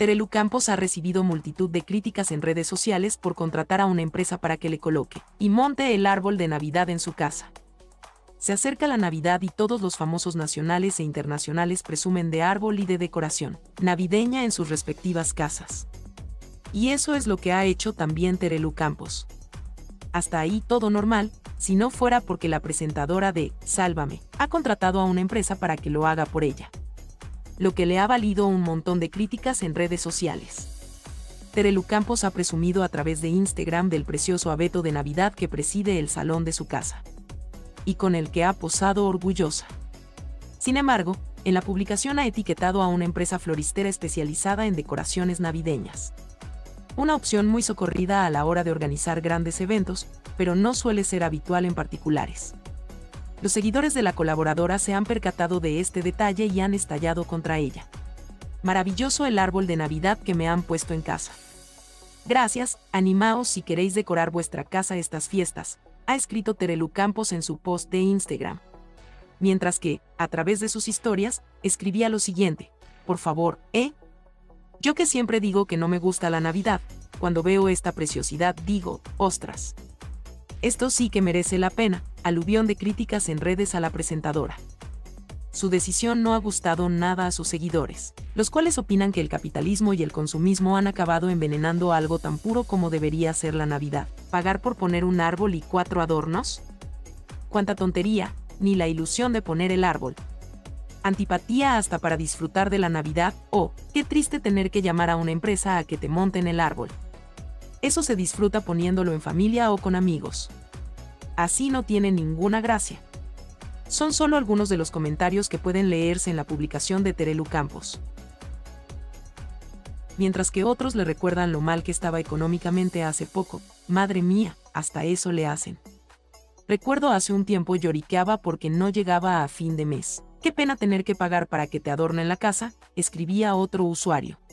Terelu Campos ha recibido multitud de críticas en redes sociales por contratar a una empresa para que le coloque y monte el árbol de Navidad en su casa. Se acerca la Navidad y todos los famosos nacionales e internacionales presumen de árbol y de decoración navideña en sus respectivas casas. Y eso es lo que ha hecho también Terelu Campos. Hasta ahí todo normal, si no fuera porque la presentadora de Sálvame ha contratado a una empresa para que lo haga por ella, lo que le ha valido un montón de críticas en redes sociales. Terelu Campos ha presumido a través de Instagram del precioso abeto de Navidad que preside el salón de su casa, y con el que ha posado orgullosa. Sin embargo, en la publicación ha etiquetado a una empresa floristera especializada en decoraciones navideñas. Una opción muy socorrida a la hora de organizar grandes eventos, pero no suele ser habitual en particulares. Los seguidores de la colaboradora se han percatado de este detalle y han estallado contra ella. Maravilloso el árbol de Navidad que me han puesto en casa. Gracias, animaos si queréis decorar vuestra casa estas fiestas, ha escrito Terelu Campos en su post de Instagram. Mientras que, a través de sus historias, escribía lo siguiente: por favor, yo que siempre digo que no me gusta la Navidad, cuando veo esta preciosidad digo, ostras. Esto sí que merece la pena, aluvión de críticas en redes a la presentadora. Su decisión no ha gustado nada a sus seguidores, los cuales opinan que el capitalismo y el consumismo han acabado envenenando algo tan puro como debería ser la Navidad. ¿Pagar por poner un árbol y 4 adornos? ¡Cuánta tontería! Ni la ilusión de poner el árbol. Antipatía hasta para disfrutar de la Navidad, qué triste tener que llamar a una empresa a que te monten el árbol. Eso se disfruta poniéndolo en familia o con amigos. Así no tiene ninguna gracia. Son solo algunos de los comentarios que pueden leerse en la publicación de Terelu Campos. Mientras que otros le recuerdan lo mal que estaba económicamente hace poco. Madre mía, hasta eso le hacen. Recuerdo hace un tiempo lloriqueaba porque no llegaba a fin de mes. Qué pena tener que pagar para que te adornen la casa, escribía otro usuario.